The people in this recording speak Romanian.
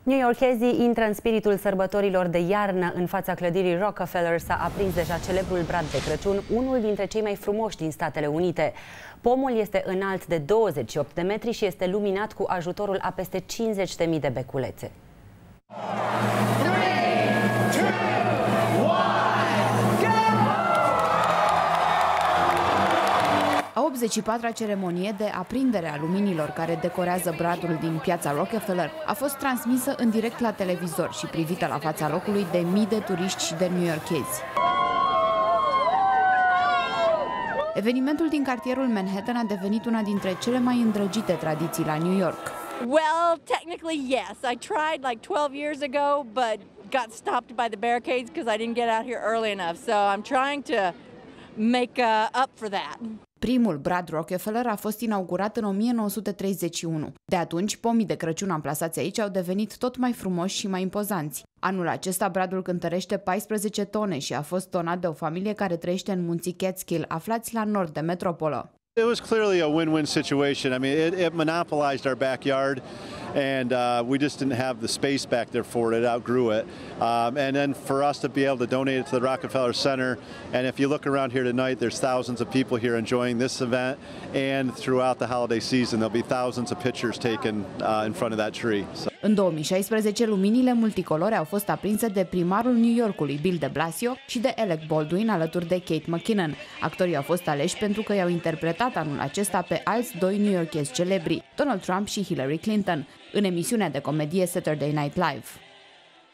New-yorkezii intră în spiritul sărbătorilor de iarnă. În fața clădirii Rockefeller s-a aprins deja celebrul brad de Crăciun, unul dintre cei mai frumoși din Statele Unite. Pomul este înalt de 28 de metri și este luminat cu ajutorul a peste 50.000 de beculețe. A 84-a ceremonie de aprindere a luminilor care decorează bradul din piața Rockefeller a fost transmisă în direct la televizor și privită la fața locului de mii de turiști și de new-yorkezi. Evenimentul din cartierul Manhattan a devenit una dintre cele mai îndrăgite tradiții la New York. Well, technically yes. I tried like 12 years ago, but got stopped by the barricades because I didn't get out here early enough. So I'm trying to make up for that. Primul brad Rockefeller a fost inaugurat în 1931. De atunci, pomii de Crăciun amplasați aici au devenit tot mai frumoși și mai impozanți. Anul acesta, bradul cântărește 14 tone și a fost tonat de o familie care trăiește în munții Catskill, aflați la nord de metropolă. It was clearly a win-win situation. I mean, it monopolized our backyard, and we just didn't have the space back there for it. It outgrew it. And then for us to be able to donate it to the Rockefeller Center, and if you look around here tonight, there's thousands of people here enjoying this event, and throughout the holiday season, there'll be thousands of pictures taken in front of that tree. So. În 2016, luminile multicolore au fost aprinse de primarul New Yorkului, Bill de Blasio, și de Alec Baldwin, alături de Kate McKinnon. Actorii au fost aleși pentru că i-au interpretat anul acesta pe alți doi new-yorkezi celebri, Donald Trump și Hillary Clinton, în emisiunea de comedie Saturday Night Live.